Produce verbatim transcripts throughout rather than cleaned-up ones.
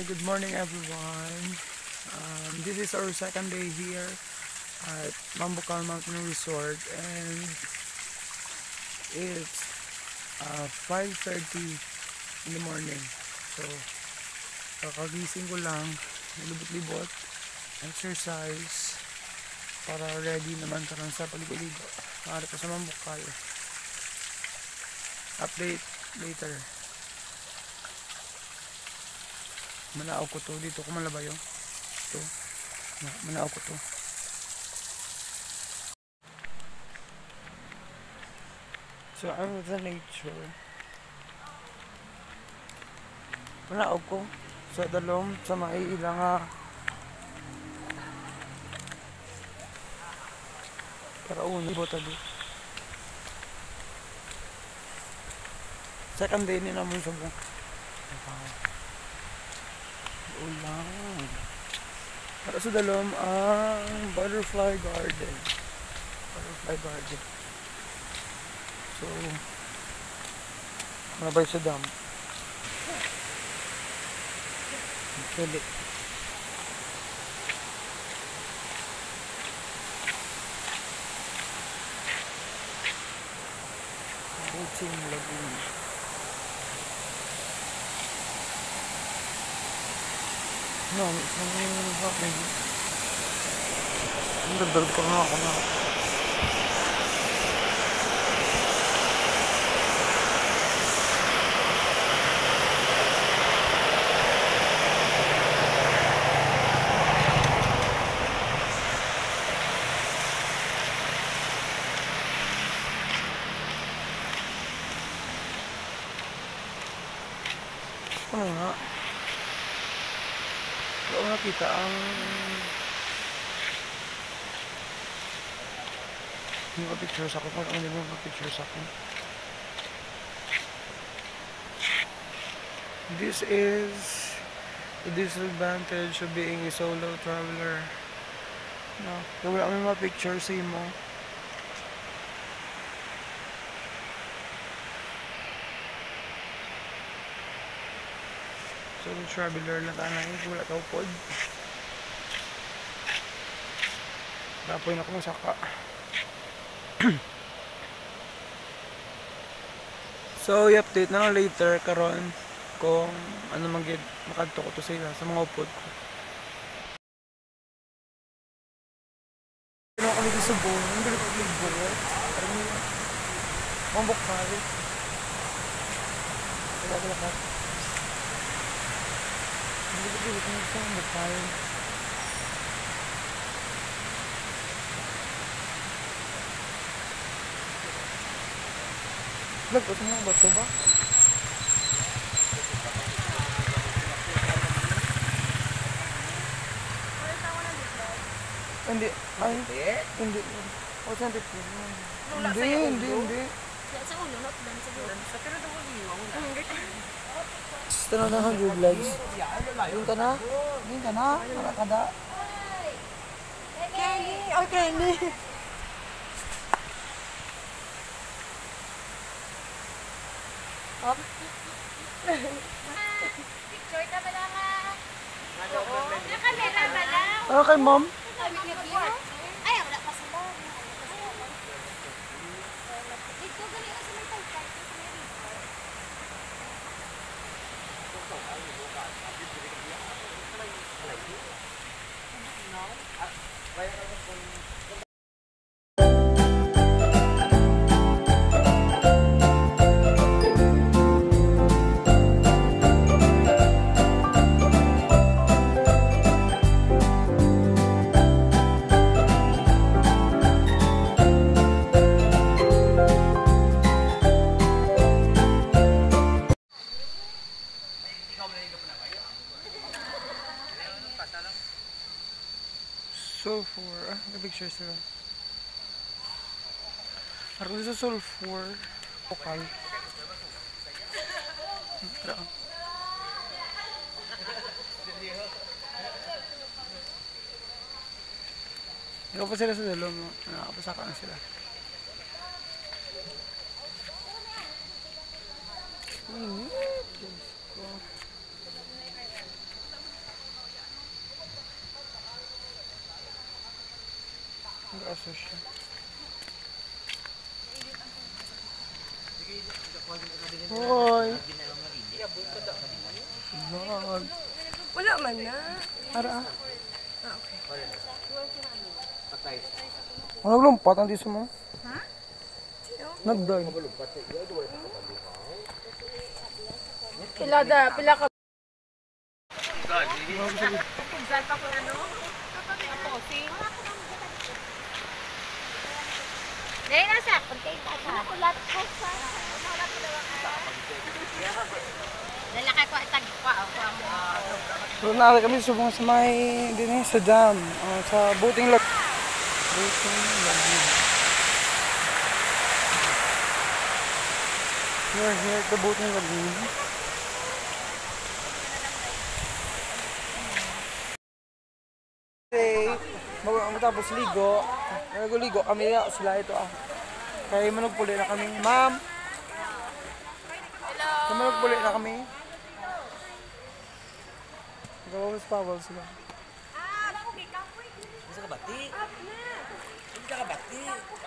good morning everyone. Um, this is our second day here at Mambukal Mountain Resort, and it's uh, five thirty in the morning. So kakagising ko lang, libot-libot, exercise para ready naman ka lang sa paligo-ligo para pa sa Mambukal. Update later. Manaaw ko to, dito ko malabayo. Ito, manaaw ko to. So I'm with the nature. Manaaw ko sa dalom, sa maiila nga para uni bota di. Second day ni naman sa buong. Ulang. Para sa dalom ang butterfly garden. Butterfly garden. So, malabay sa dam. Actually, Boating Lagoon. No, it's not happening. Ang dagdag pa nga ako na. Ano nga? Wala ko nakita ang yung pictures ako kung ano yung pictures ako. This is the disadvantage of being a solo traveler. No, kung wala kami mga pictures sa imo. Solo traveler na tanay, wala tao pod. Tapoy na ko masaka. So, i-update na lang later karon kung ano magid makadto ko to sa ila sa mga upod ko. Ano kami dito sa buong, ang galit ko yung buong. Parang yung Mambukal. Wala ko lakat. Ang galit ko yung Mambukal. Vlog ko sa mga bato ba? Hindi. Ay, hindi. O, saan dito? Hindi, hindi, hindi. Sa ulo, not done sa ulo. Sa pero daw ko liwang. Gusto na lang ang good vlogs. Yung ka na? Yung ka na? Nakakada? Kenny! Oh, Kenny! Up. Picture ka ba lang ah? Oo. Nakamera ba lang? Ano kay mom? Ay, wala pa sila. Dito, ganito sa may tagkay. Sulfur. Ah, may pictures sila. Parang sa sulfur. Pokal. Tara. Ikaw pa sila sa dalom. Nakakapasaka na sila. Init. Diyos ko. Kaso siya. Hoy! Vlog. Wala man na. Ara. Ah, okay. Ano lumpat ang diso mo? Ha? Nagday. Pila da, pila ka. Pagzal pa ko ano? Ako, si. Dahil nasa, pagkaita ka. Ako lahat ko sa. Wala ko daw ako. Lalaki ko itag ko ako. So nara kami subong sa may din eh, sa dam, uh, sa boating lag. Boating lag. We're here at the boating lagoon. Okay, mag matapos ligo, nagaligo kami na sila ito ah. Kaya manugpuli na kami, ma'am. Kaya manugpuli na kami. Gawawis pawal sila. Bisa kabati. Bisa kabati.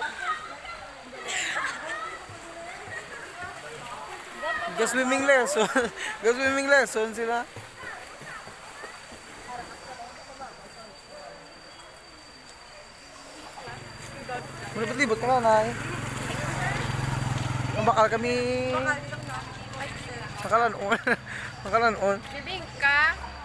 Ga-swimming lesson. Ga-swimming lesson sila. Malibot-libot ka na, Nay. Mabakal kami. Makalan-on. Makalan-on. Bibing ka.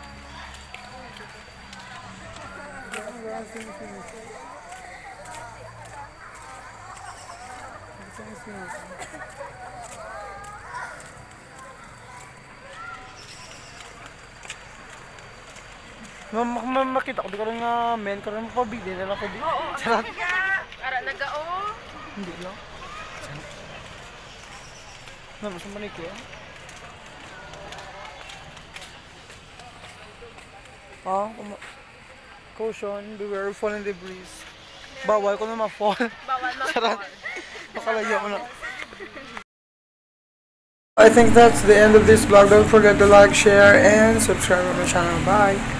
Makita ko di ka rin nga men ka rin mapabili na lang ko di. Charot. Ara nagao. Hindi lang. Ano sa manik eh? Ah, caution, beware of falling debris. Bawal ko na ma-fall. Bawal na. Charot. Nakalayo ko na. I think that's the end of this vlog. Don't forget to like, share, and subscribe to my channel. Bye!